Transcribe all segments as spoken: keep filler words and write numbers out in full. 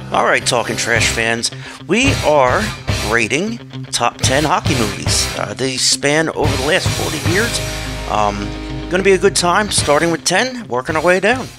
Alright, Talking Trash fans, we are rating top ten hockey movies. Uh, they span over the last forty years. Um, gonna be a good time, starting with ten, working our way down.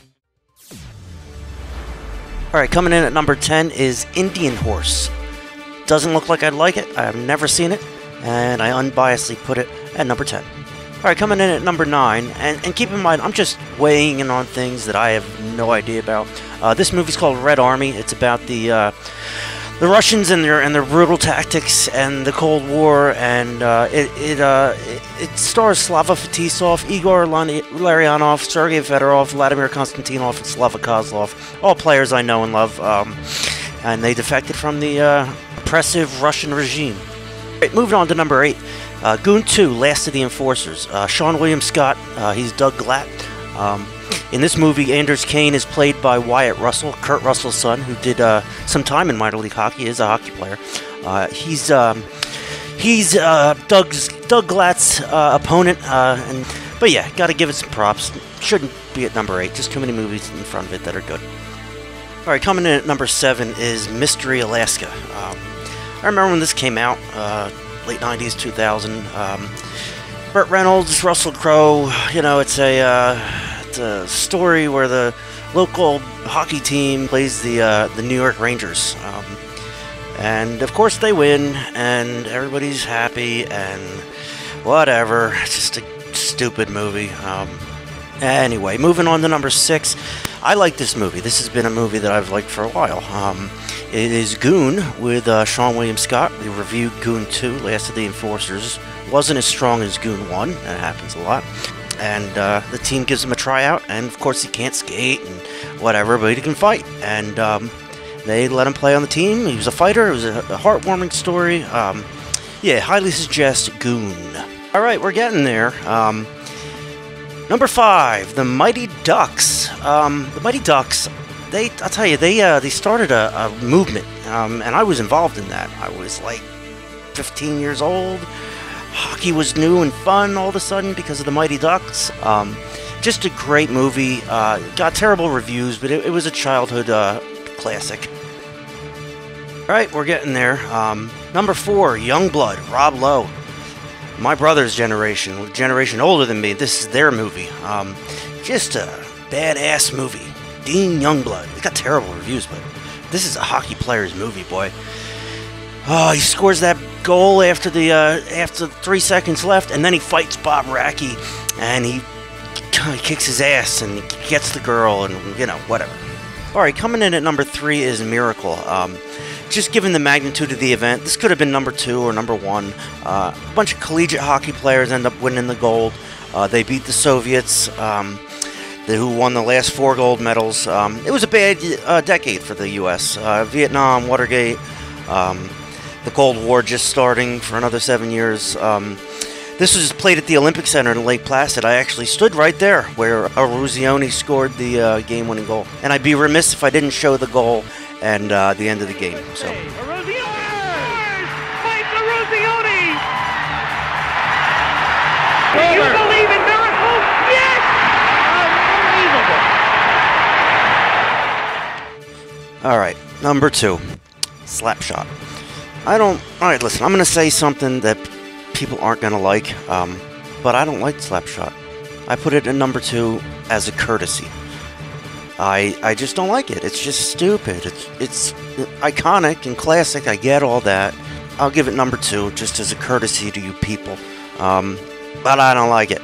Alright, coming in at number ten is Indian Horse. Doesn't look like I'd like it, I've never seen it, and I unbiasedly put it at number ten. Alright, coming in at number nine, and, and keep in mind, I'm just weighing in on things that I have no idea about. Uh, this movie's called Red Army. It's about the uh, the Russians and their and their brutal tactics and the Cold War, and uh, it it, uh, it it stars Slava Fetisov, Igor Larionov, Sergei Fedorov, Vladimir Konstantinov, and Slava Kozlov, all players I know and love, um, and they defected from the uh, oppressive Russian regime. Right, moving on to number eight. Uh, Goon two, Last of the Enforcers. Uh, Sean William Scott, uh, he's Doug Glatt. Um, in this movie, Anders Kane is played by Wyatt Russell, Kurt Russell's son, who did uh, some time in minor league hockey. He is a hockey player. Uh, he's um, he's uh, Doug's Doug Glatt's uh, opponent, uh, and but yeah, got to give it some props. Shouldn't be at number eight. Just too many movies in front of it that are good. All right, coming in at number seven is Mystery Alaska. Um, I remember when this came out. Uh, late nineties, two thousand. Um, Burt Reynolds, Russell Crowe. You know, it's a uh, it's a story where the local hockey team plays the uh, the New York Rangers, um, and of course they win, and everybody's happy, and whatever. It's just a stupid movie. Um, anyway, moving on to number six. I like this movie. This has been a movie that I've liked for a while. Um, it is Goon with uh, Sean William Scott. We reviewed Goon two, Last of the Enforcers. Wasn't as strong as Goon one. That happens a lot. And uh, the team gives him a tryout, and of course he can't skate and whatever, but he can fight. And um, they let him play on the team. He was a fighter. It was a, a heartwarming story. Um, yeah, highly suggest Goon. All right, we're getting there. Um, Number five, the Mighty Ducks. Um, the Mighty Ducks, they, I'll tell you, they uh, they started a, a movement, um, and I was involved in that. I was like fifteen years old. Hockey was new and fun all of a sudden because of the Mighty Ducks. Um, just a great movie. Uh, got terrible reviews, but it, it was a childhood uh, classic. All right, we're getting there. Um, number four, Youngblood, Rob Lowe. My brother's generation, a generation older than me, this is their movie. Um, just a badass movie. Dean Youngblood. It got terrible reviews, but this is a hockey player's movie, boy. Oh, he scores that goal after the uh, after three seconds left, and then he fights Bob Racky, and he, he kicks his ass, and he gets the girl, and you know, whatever. All right, coming in at number three is Miracle. Um, Just given the magnitude of the event, this could have been number two or number one. Uh, a bunch of collegiate hockey players end up winning the gold. Uh, they beat the Soviets, um, the, who won the last four gold medals. Um, it was a bad uh, decade for the U S Uh, Vietnam, Watergate, um, the Cold War just starting for another seven years. Um, this was played at the Olympic Center in Lake Placid. I actually stood right there where Eruzione scored the uh, game-winning goal. And I'd be remiss if I didn't show the goal and uh, the end of the game. So. Eruzione! Mike Eruzione! Do you believe in miracles? Yes! Unbelievable! All right, number two, Slapshot. I don't. All right, listen. I'm going to say something that people aren't going to like, um, but I don't like Slapshot. I put it in number two as a courtesy. I, I just don't like it. It's just stupid. It's it's iconic and classic. I get all that. I'll give it number two just as a courtesy to you people. Um, but I don't like it.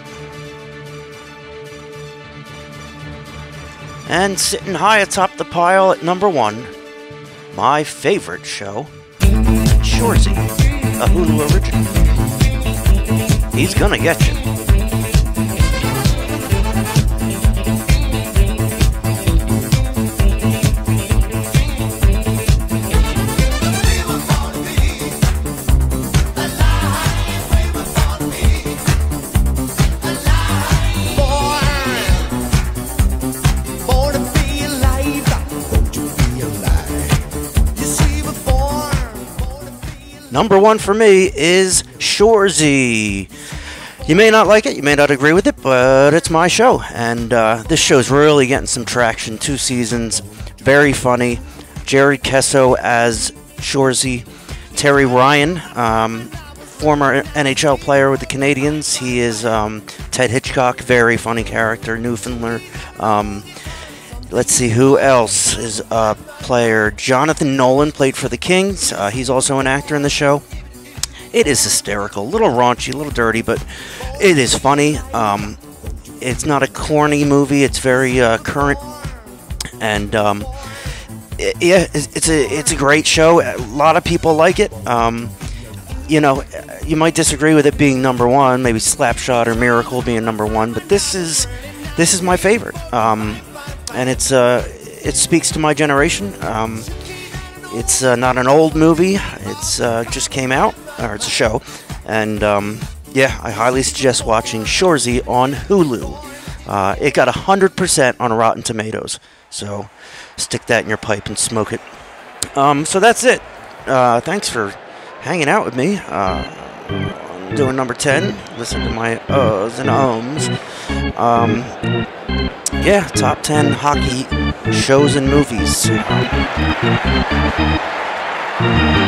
And sitting high atop the pile at number one, my favorite show, Shoresy, a Hulu original. He's gonna get you. Number one for me is Shoresy. You may not like it, you may not agree with it, but it's my show. And uh, this show's really getting some traction. Two seasons, very funny. Jerry Kesso as Shoresy. Terry Ryan, um, former N H L player with the Canadiens. He is um, Ted Hitchcock, very funny character, Newfoundlander. Um, let's see, who else is a player? Jonathan Nolan played for the Kings. Uh, he's also an actor in the show. It is hysterical, a little raunchy, a little dirty, but it is funny. Um, it's not a corny movie. It's very uh, current, and um, it, yeah, it's, it's a it's a great show. A lot of people like it. Um, you know, you might disagree with it being number one, maybe Slapshot or Miracle being number one, but this is this is my favorite, um, and it's uh, it speaks to my generation. Um, it's uh, not an old movie. It's uh, just came out, or it's a show, and um, yeah, I highly suggest watching Shoresy on Hulu. Uh, it got one hundred percent on Rotten Tomatoes, so stick that in your pipe and smoke it. Um, so that's it. Uh, thanks for hanging out with me. Uh, I'm doing number ten. Listen to my uhs and ums. Um, yeah, top ten hockey shows and movies.